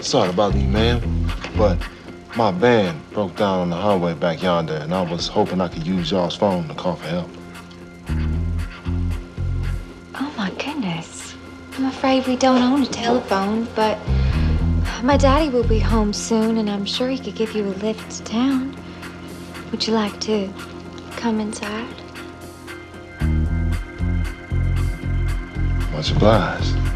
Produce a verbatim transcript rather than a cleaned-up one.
Sorry to bother you, ma'am, but my van broke down on the highway back yonder, and I was hoping I could use y'all's phone to call for help. Oh, my goodness. I'm afraid we don't own a telephone, but my daddy will be home soon, and I'm sure he could give you a lift to town. Would you like to come inside? Much obliged.